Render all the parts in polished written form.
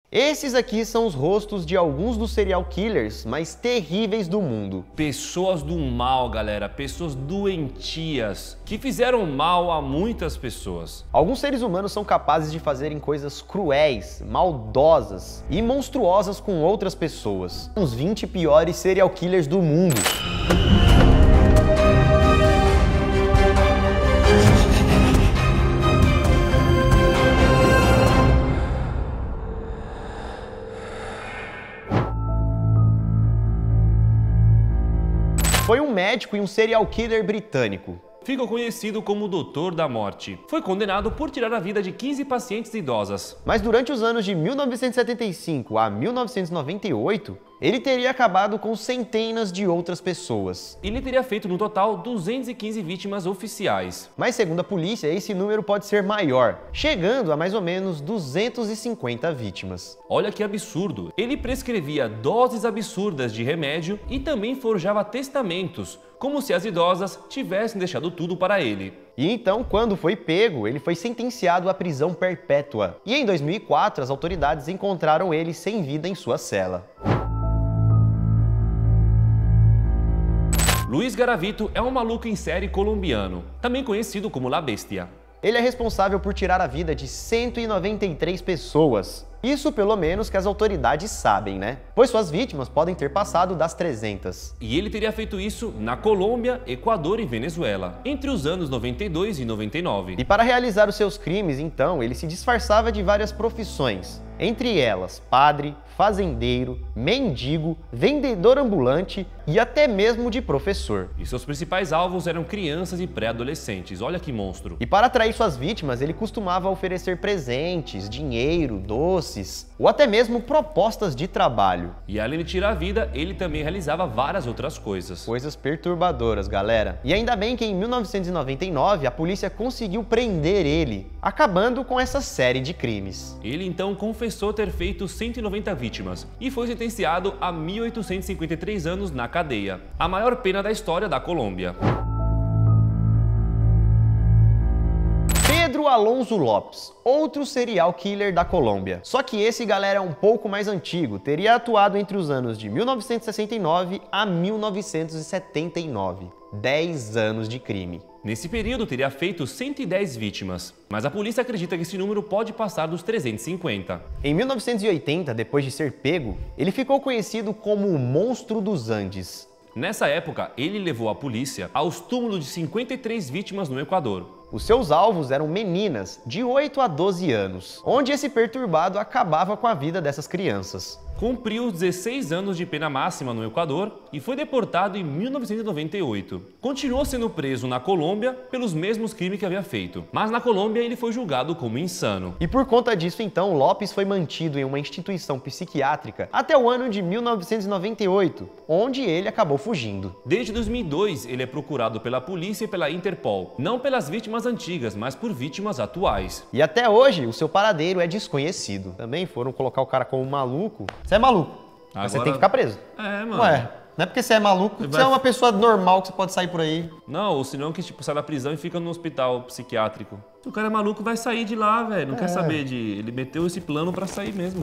Esses aqui são os rostos de alguns dos serial killers mais terríveis do mundo. Pessoas do mal, galera, pessoas doentias, que fizeram mal a muitas pessoas. Alguns seres humanos são capazes de fazerem coisas cruéis, maldosas e monstruosas com outras pessoas. Os 20 piores serial killers do mundo. Foi um médico e um serial killer britânico. Ficou conhecido como o Doutor da Morte. Foi condenado por tirar a vida de 15 pacientes idosas. Mas durante os anos de 1975 a 1998, ele teria acabado com centenas de outras pessoas. Ele teria feito no total 215 vítimas oficiais. Mas segundo a polícia, esse número pode ser maior, chegando a mais ou menos 250 vítimas. Olha que absurdo! Ele prescrevia doses absurdas de remédio e também forjava testamentos, como se as idosas tivessem deixado tudo para ele. E então, quando foi pego, ele foi sentenciado à prisão perpétua. E em 2004, as autoridades encontraram ele sem vida em sua cela. Luiz Garavito é um maluco em série colombiano, também conhecido como La Bestia. Ele é responsável por tirar a vida de 193 pessoas. Isso pelo menos que as autoridades sabem, né? Pois suas vítimas podem ter passado das 300. E ele teria feito isso na Colômbia, Equador e Venezuela, entre os anos 92 e 99. E para realizar os seus crimes, então, ele se disfarçava de várias profissões. Entre elas, padre, fazendeiro, mendigo, vendedor ambulante e até mesmo de professor. E seus principais alvos eram crianças e pré-adolescentes, olha que monstro. E para atrair suas vítimas, ele costumava oferecer presentes, dinheiro, doces ou até mesmo propostas de trabalho. E além de tirar a vida, ele também realizava várias outras coisas. Coisas perturbadoras, galera. E ainda bem que em 1999 a polícia conseguiu prender ele, acabando com essa série de crimes. Ele então confessou ter feito 190 vítimas e foi sentenciado a 1.853 anos na cadeia, a maior pena da história da Colômbia. Pedro Alonso Lopes, outro serial killer da Colômbia. Só que esse, galera, é um pouco mais antigo, teria atuado entre os anos de 1969 a 1979. 10 anos de crime. Nesse período teria feito 110 vítimas, mas a polícia acredita que esse número pode passar dos 350. Em 1980, depois de ser pego, ele ficou conhecido como o Monstro dos Andes. Nessa época, ele levou a polícia aos túmulos de 53 vítimas no Equador. Os seus alvos eram meninas de 8 a 12 anos, onde esse perturbado acabava com a vida dessas crianças. Cumpriu 16 anos de pena máxima no Equador e foi deportado em 1998. Continuou sendo preso na Colômbia pelos mesmos crimes que havia feito, mas na Colômbia ele foi julgado como insano. E por conta disso, então, Lopes foi mantido em uma instituição psiquiátrica até o ano de 1998, onde ele acabou fugindo. Desde 2002, ele é procurado pela polícia e pela Interpol, não pelas vítimas antigas, mas por vítimas atuais. E até hoje, o seu paradeiro é desconhecido. Também foram colocar o cara como maluco. Você é maluco, mas você tem que ficar preso. É, mano. Ué, não é porque você é maluco, você é uma pessoa normal que você pode sair por aí. Não, ou senão que tipo, sai da prisão e fica no hospital psiquiátrico. Se o cara é maluco, vai sair de lá, velho. Não quer saber de... Ele meteu esse plano pra sair mesmo.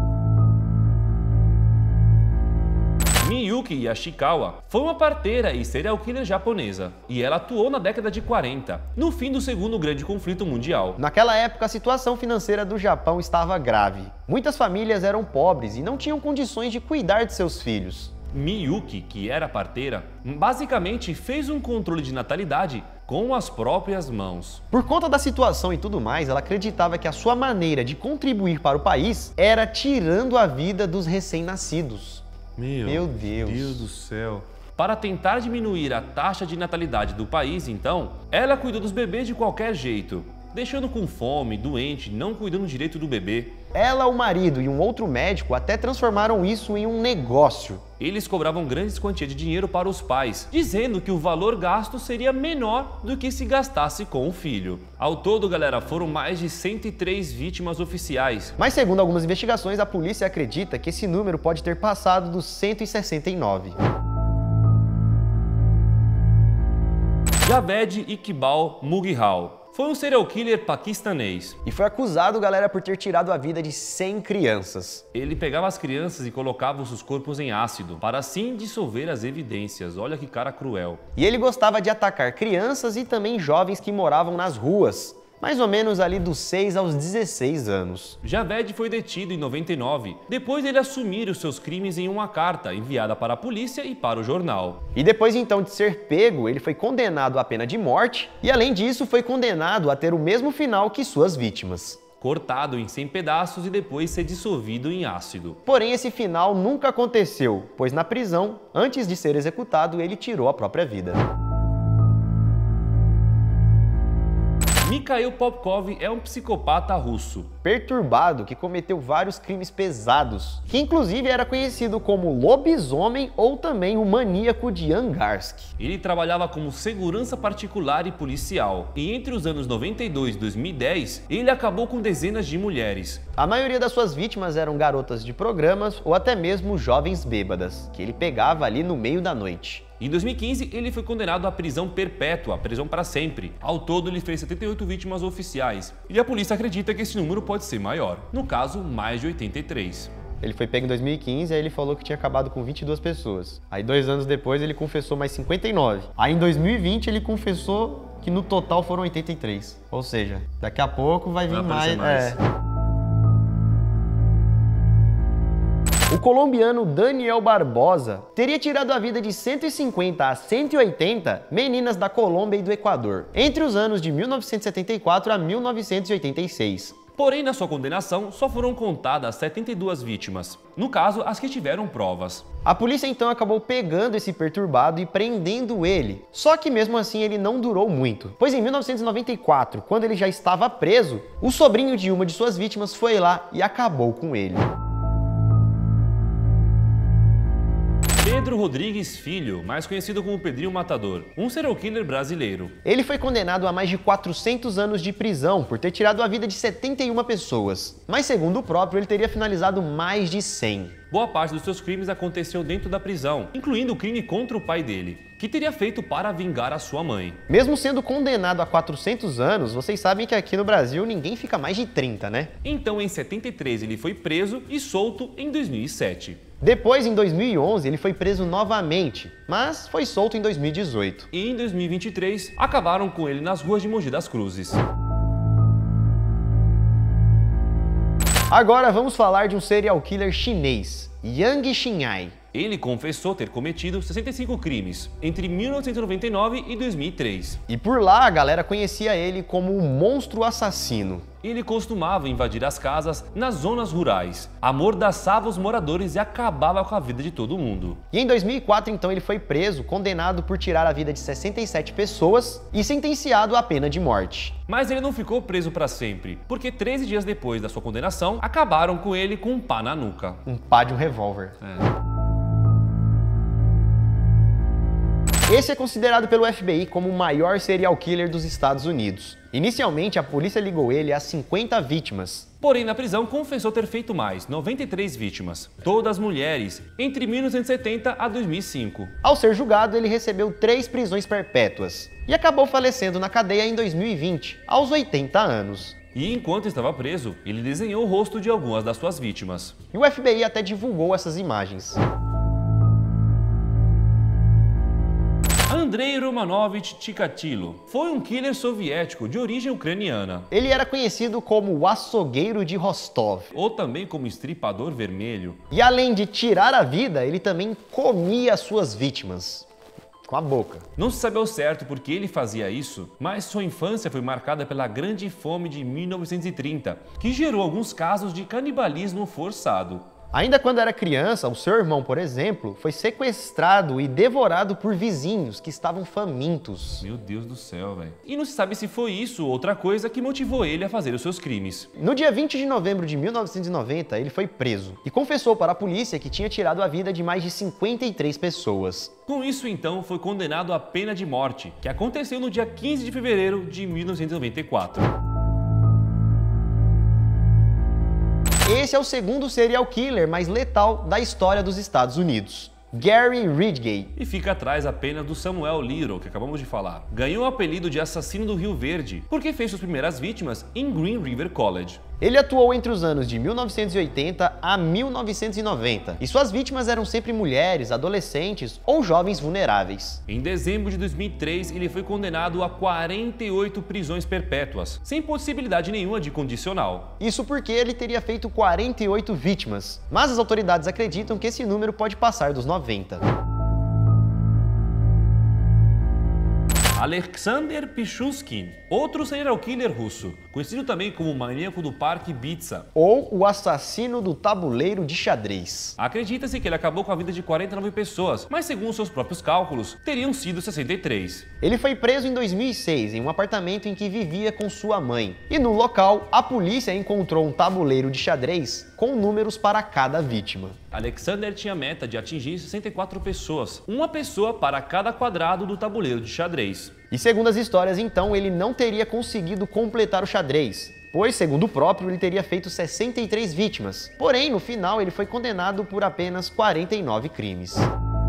Miyuki Yashikawa foi uma parteira e serial killer japonesa, e ela atuou na década de 40, no fim do segundo grande conflito mundial. Naquela época, a situação financeira do Japão estava grave. Muitas famílias eram pobres e não tinham condições de cuidar de seus filhos. Miyuki, que era parteira, basicamente fez um controle de natalidade com as próprias mãos. Por conta da situação e tudo mais, ela acreditava que a sua maneira de contribuir para o país era tirando a vida dos recém-nascidos. Meu Deus do céu. Para tentar diminuir a taxa de natalidade do país, então, ela cuidou dos bebês de qualquer jeito, deixando com fome, doente, não cuidando direito do bebê. Ela, o marido e um outro médico até transformaram isso em um negócio. Eles cobravam grandes quantias de dinheiro para os pais, dizendo que o valor gasto seria menor do que se gastasse com o filho. Ao todo, galera, foram mais de 103 vítimas oficiais. Mas segundo algumas investigações, a polícia acredita que esse número pode ter passado dos 169. Javed Iqbal Mughal Foi um serial killer paquistanês. E foi acusado, galera, por ter tirado a vida de 100 crianças. Ele pegava as crianças e colocava os seus corpos em ácido, para assim dissolver as evidências. Olha que cara cruel. E ele gostava de atacar crianças e também jovens que moravam nas ruas, mais ou menos ali dos 6 aos 16 anos. Javed foi detido em 99, depois de ele assumir os seus crimes em uma carta enviada para a polícia e para o jornal. E depois então de ser pego, ele foi condenado à pena de morte e além disso foi condenado a ter o mesmo final que suas vítimas. Cortado em 100 pedaços e depois ser dissolvido em ácido. Porém, esse final nunca aconteceu, pois na prisão, antes de ser executado, ele tirou a própria vida. Mikhail Popkov é um psicopata russo. Perturbado que cometeu vários crimes pesados, que inclusive era conhecido como lobisomem ou também o maníaco de Angarsk. Ele trabalhava como segurança particular e policial, e entre os anos 92 e 2010, ele acabou com dezenas de mulheres. A maioria das suas vítimas eram garotas de programas ou até mesmo jovens bêbadas, que ele pegava ali no meio da noite. Em 2015, ele foi condenado à prisão perpétua, prisão para sempre. Ao todo, ele fez 78 vítimas oficiais, e a polícia acredita que esse número pode ser maior, no caso, mais de 83. Ele foi pego em 2015, aí ele falou que tinha acabado com 22 pessoas. Aí 2 anos depois ele confessou mais 59. Aí em 2020 ele confessou que no total foram 83. Ou seja, daqui a pouco vai vir mais. O colombiano Daniel Barbosa teria tirado a vida de 150 a 180 meninas da Colômbia e do Equador, entre os anos de 1974 a 1986. Porém, na sua condenação, só foram contadas 72 vítimas. No caso, as que tiveram provas. A polícia então acabou pegando esse perturbado e prendendo ele. Só que mesmo assim ele não durou muito, pois em 1994, quando ele já estava preso, o sobrinho de uma de suas vítimas foi lá e acabou com ele. Pedro Rodrigues Filho, mais conhecido como Pedrinho Matador, um serial killer brasileiro. Ele foi condenado a mais de 400 anos de prisão por ter tirado a vida de 71 pessoas, mas segundo o próprio, ele teria finalizado mais de 100. Boa parte dos seus crimes aconteceu dentro da prisão, incluindo o crime contra o pai dele, que teria feito para vingar a sua mãe. Mesmo sendo condenado a 400 anos, vocês sabem que aqui no Brasil ninguém fica mais de 30, né? Então em 73 ele foi preso e solto em 2007. Depois, em 2011, ele foi preso novamente, mas foi solto em 2018. E em 2023, acabaram com ele nas ruas de Mogi das Cruzes. Agora vamos falar de um serial killer chinês, Yang Xinhai. Ele confessou ter cometido 65 crimes entre 1999 e 2003. E por lá a galera conhecia ele como o monstro assassino. Ele costumava invadir as casas nas zonas rurais, amordaçava os moradores e acabava com a vida de todo mundo. E em 2004, então, ele foi preso, condenado por tirar a vida de 67 pessoas e sentenciado à pena de morte. Mas ele não ficou preso para sempre, porque 13 dias depois da sua condenação, acabaram com ele com um pá na nuca. Um pá de um revólver. Esse é considerado pelo FBI como o maior serial killer dos Estados Unidos. Inicialmente, a polícia ligou ele a 50 vítimas. Porém, na prisão, confessou ter feito mais, 93 vítimas, todas mulheres, entre 1970 a 2005. Ao ser julgado, ele recebeu 3 prisões perpétuas e acabou falecendo na cadeia em 2020, aos 80 anos. E enquanto estava preso, ele desenhou o rosto de algumas das suas vítimas. E o FBI até divulgou essas imagens. Andrei Romanovich Chikatilo foi um killer soviético de origem ucraniana. Ele era conhecido como o açougueiro de Rostov. Ou também como estripador vermelho. E além de tirar a vida, ele também comia as suas vítimas. Com a boca. Não se sabe ao certo por que ele fazia isso, mas sua infância foi marcada pela Grande Fome de 1930, que gerou alguns casos de canibalismo forçado. Ainda quando era criança, o seu irmão, por exemplo, foi sequestrado e devorado por vizinhos que estavam famintos. Meu Deus do céu, velho. E não se sabe se foi isso ou outra coisa que motivou ele a fazer os seus crimes. No dia 20 de novembro de 1990, ele foi preso e confessou para a polícia que tinha tirado a vida de mais de 53 pessoas. Com isso, então, foi condenado à pena de morte, que aconteceu no dia 15 de fevereiro de 1994. Esse é o segundo serial killer mais letal da história dos Estados Unidos. Gary Ridgway. E fica atrás apenas do Samuel Little, que acabamos de falar. Ganhou o apelido de assassino do Rio Verde, porque fez suas primeiras vítimas em Green River College. Ele atuou entre os anos de 1980 a 1990, e suas vítimas eram sempre mulheres, adolescentes ou jovens vulneráveis. Em dezembro de 2003, ele foi condenado a 48 prisões perpétuas, sem possibilidade nenhuma de condicional. Isso porque ele teria feito 48 vítimas, mas as autoridades acreditam que esse número pode passar dos 90. Alexander Pichushkin, outro serial killer russo, conhecido também como o maníaco do Parque Ibiza, ou o assassino do tabuleiro de xadrez. Acredita-se que ele acabou com a vida de 49 pessoas, mas segundo seus próprios cálculos, teriam sido 63. Ele foi preso em 2006 em um apartamento em que vivia com sua mãe, e no local a polícia encontrou um tabuleiro de xadrez com números para cada vítima. Alexander tinha a meta de atingir 64 pessoas, uma pessoa para cada quadrado do tabuleiro de xadrez. E segundo as histórias, então, ele não teria conseguido completar o xadrez, pois, segundo o próprio, ele teria feito 63 vítimas. Porém, no final, ele foi condenado por apenas 49 crimes.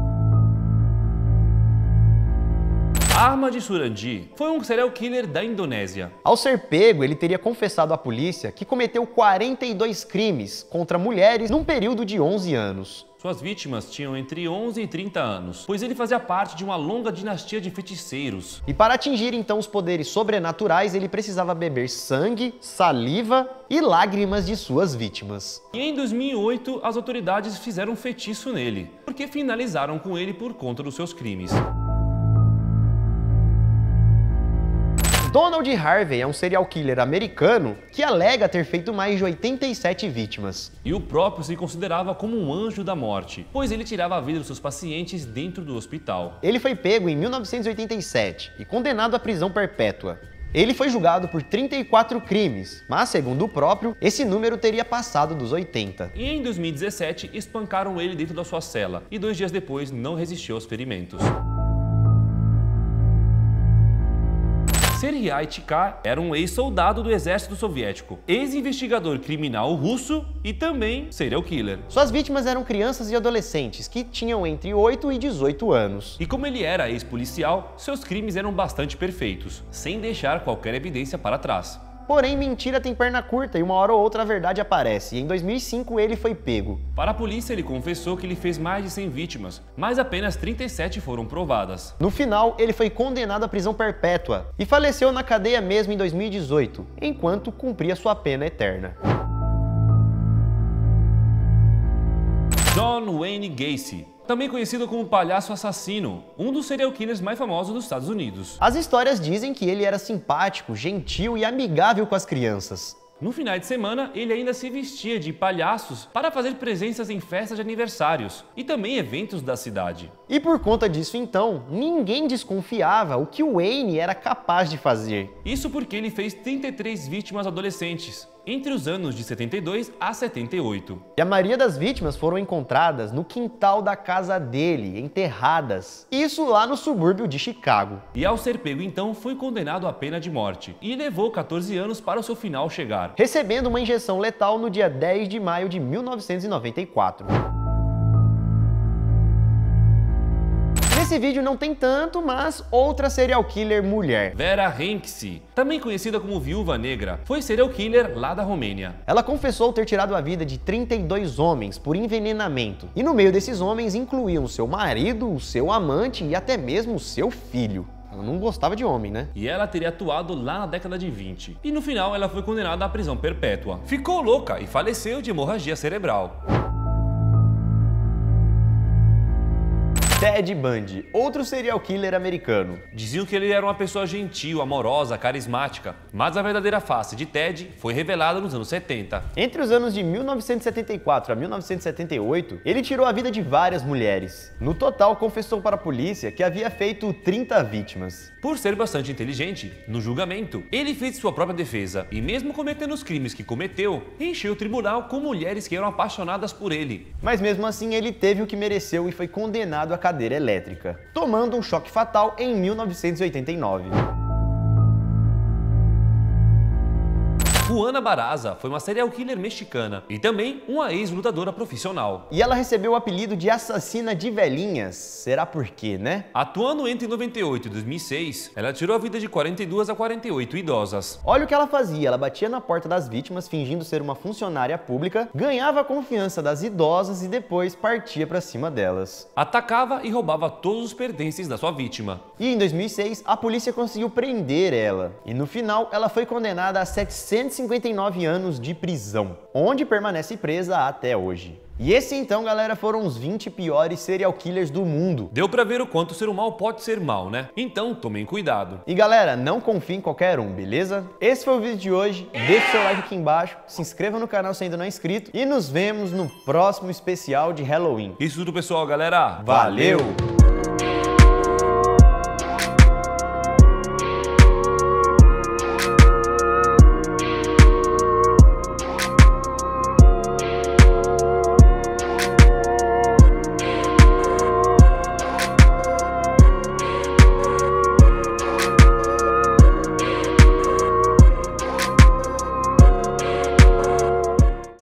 Ahmad Surandi foi um serial killer da Indonésia. Ao ser pego, ele teria confessado à polícia que cometeu 42 crimes contra mulheres num período de 11 anos. Suas vítimas tinham entre 11 e 30 anos, pois ele fazia parte de uma longa dinastia de feiticeiros. E para atingir então os poderes sobrenaturais, ele precisava beber sangue, saliva e lágrimas de suas vítimas. E em 2008, as autoridades fizeram um feitiço nele, porque finalizaram com ele por conta dos seus crimes. Donald Harvey é um serial killer americano que alega ter feito mais de 87 vítimas. E o próprio se considerava como um anjo da morte, pois ele tirava a vida dos seus pacientes dentro do hospital. Ele foi pego em 1987 e condenado à prisão perpétua. Ele foi julgado por 34 crimes, mas, segundo o próprio, esse número teria passado dos 80. E em 2017, espancaram ele dentro da sua cela, e 2 dias depois não resistiu aos ferimentos. Serhiy Tchikar era um ex-soldado do exército soviético, ex-investigador criminal russo e também serial killer. Suas vítimas eram crianças e adolescentes que tinham entre 8 e 18 anos. E como ele era ex-policial, seus crimes eram bastante perfeitos, sem deixar qualquer evidência para trás. Porém, mentira tem perna curta e uma hora ou outra a verdade aparece, e em 2005 ele foi pego. Para a polícia, ele confessou que ele fez mais de 100 vítimas, mas apenas 37 foram provadas. No final, ele foi condenado à prisão perpétua e faleceu na cadeia mesmo em 2018, enquanto cumpria sua pena eterna. John Wayne Gacy, também conhecido como Palhaço Assassino, um dos serial killers mais famosos dos Estados Unidos. As histórias dizem que ele era simpático, gentil e amigável com as crianças. No final de semana, ele ainda se vestia de palhaços para fazer presenças em festas de aniversários e também eventos da cidade. E por conta disso, então, ninguém desconfiava o que o Wayne era capaz de fazer. Isso porque ele fez 33 vítimas adolescentes, entre os anos de 72 a 78. E a maioria das vítimas foram encontradas no quintal da casa dele, enterradas. Isso lá no subúrbio de Chicago. E ao ser pego então, foi condenado à pena de morte e levou 14 anos para o seu final chegar, recebendo uma injeção letal no dia 10 de maio de 1994. Nesse vídeo não tem tanto, mas outra serial killer mulher. Vera Henksy, também conhecida como Viúva Negra, foi serial killer lá da Romênia. Ela confessou ter tirado a vida de 32 homens por envenenamento, e no meio desses homens incluíam o seu marido, o seu amante e até mesmo o seu filho. Ela não gostava de homem, né? E ela teria atuado lá na década de 20. E no final ela foi condenada à prisão perpétua. Ficou louca e faleceu de hemorragia cerebral. Ted Bundy, outro serial killer americano. Diziam que ele era uma pessoa gentil, amorosa, carismática, mas a verdadeira face de Ted foi revelada nos anos 70. Entre os anos de 1974 a 1978, ele tirou a vida de várias mulheres. No total, confessou para a polícia que havia feito 30 vítimas. Por ser bastante inteligente, no julgamento, ele fez sua própria defesa e mesmo cometendo os crimes que cometeu, encheu o tribunal com mulheres que eram apaixonadas por ele. Mas mesmo assim, ele teve o que mereceu e foi condenado à cadeira elétrica, tomando um choque fatal em 1989. Juana Barraza foi uma serial killer mexicana e também uma ex-lutadora profissional. E ela recebeu o apelido de assassina de velhinhas. Será por quê, né? Atuando entre 98 e 2006, ela tirou a vida de 42 a 48 idosas. Olha o que ela fazia, ela batia na porta das vítimas fingindo ser uma funcionária pública, ganhava a confiança das idosas e depois partia pra cima delas. Atacava e roubava todos os pertences da sua vítima. E em 2006, a polícia conseguiu prender ela. E no final, ela foi condenada a 759 anos de prisão, onde permanece presa até hoje. E esse então, galera, foram os 20 piores serial killers do mundo. Deu pra ver o quanto ser mal pode ser mal, né? Então tomem cuidado. E galera, não confie em qualquer um, beleza? Esse foi o vídeo de hoje, deixa o seu like aqui embaixo, se inscreva no canal se ainda não é inscrito e nos vemos no próximo especial de Halloween. Isso tudo, pessoal, galera. Valeu!